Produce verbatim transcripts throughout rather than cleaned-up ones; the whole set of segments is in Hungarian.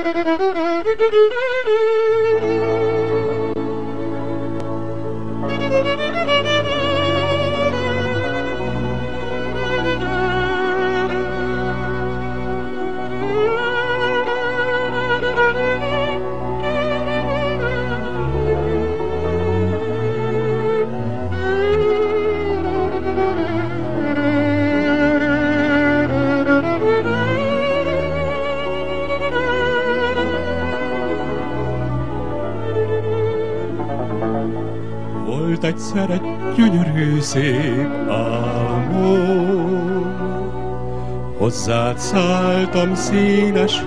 Volt egyszer egy gyönyörű szép álmom, hozzád szálltam színes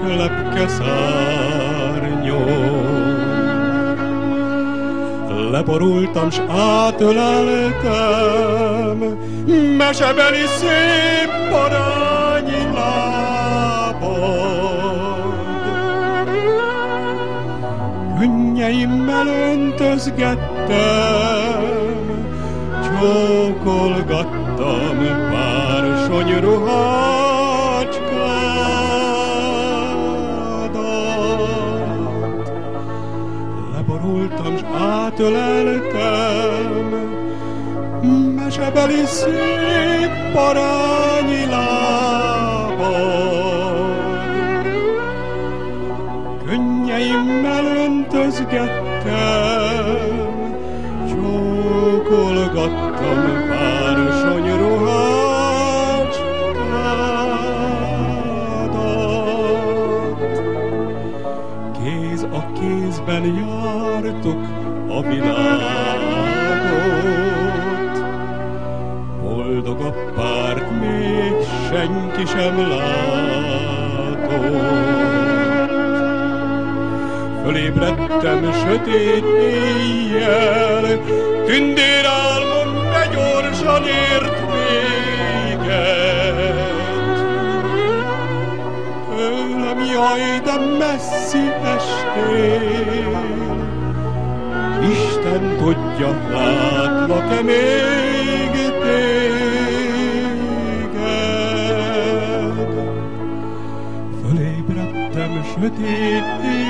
lepkeszárnyon. Leborultam s átöleltem mesebeli szép parányi lábad. Könnyeimmel öntözgettem, csókolgattam pársony ruhácskádat. Leborultam s átöleltem mesebeli szép parányi lábad. Könnyeimmel öntözgettem, csókolgattam pársony ruhácskádat. Kéz a kézben jártuk a világot, boldog a párt még senki sem látott. Fölébredtem sötét éjjel, tündérálmom de gyorsan ért véget. Tőlem jaj, de messzi estél, Isten tudja, látlak-e még téged. Fölébredtem sötét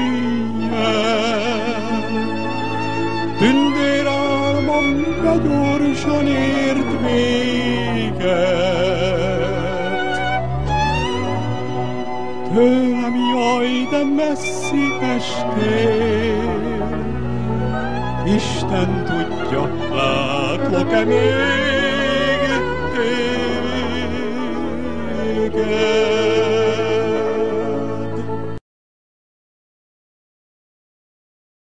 éjjel, tündérálmom de gyorsan ért véget. Tőlem jaj, de messzi estél, Isten tudja, látlak-e még téged.